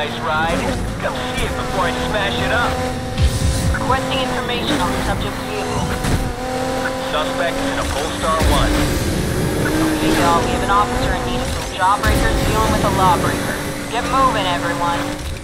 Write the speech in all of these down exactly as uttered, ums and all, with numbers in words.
nice ride? Come see it before I smash it up. Requesting information on the subject's vehicle. Suspect is in a Polestar one. Okay, y'all, we have an officer in need of some jawbreakers dealing with a lawbreaker. Get moving, everyone.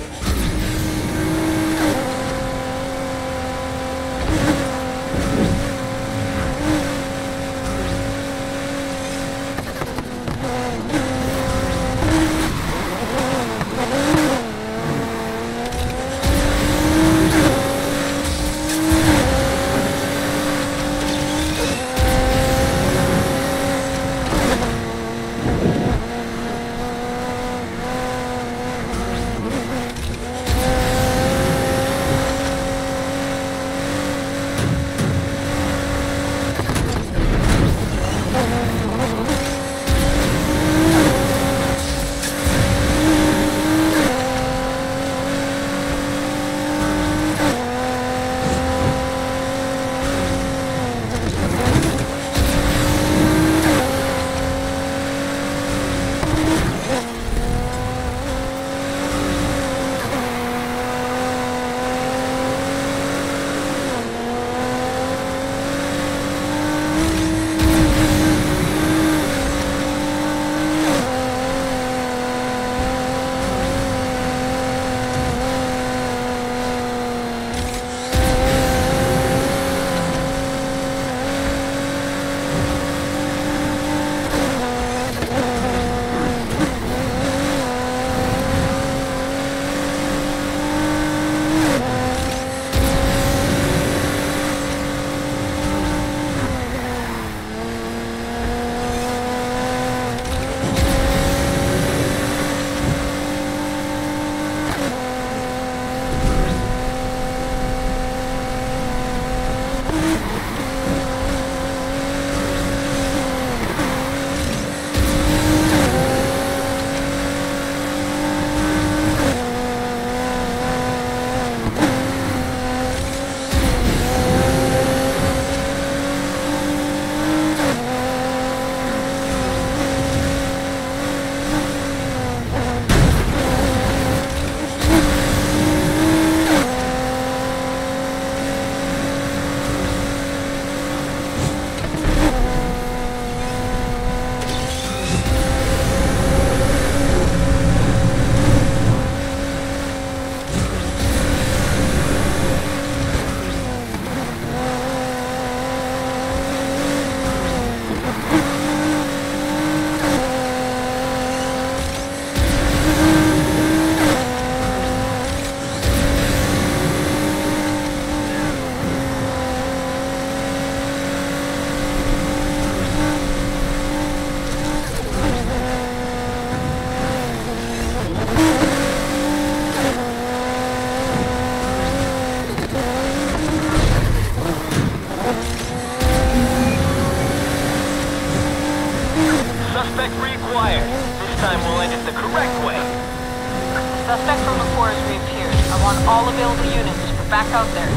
Suspect reacquired. This time we'll end it the correct way. Suspect from the core has reappeared. I want all available units. We're back out there.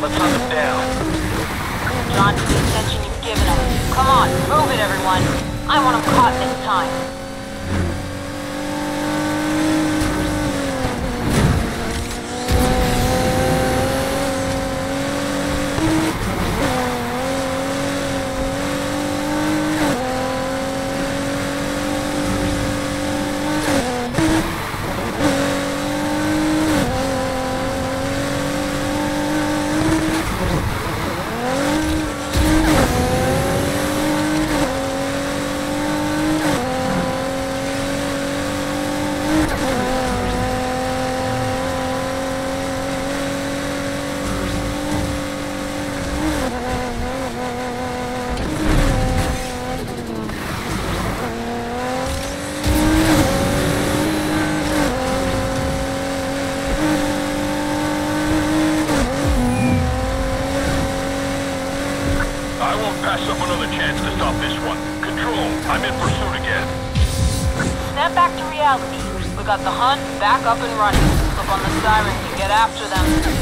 Let's hunt them down. John, to the attention you've given us. Come on, move it, everyone. I want them caught this time. Pass up another chance to stop this one. Control, I'm in pursuit again. Snap back to reality. We got the hunt back up and running. Flip on the sirens and get after them.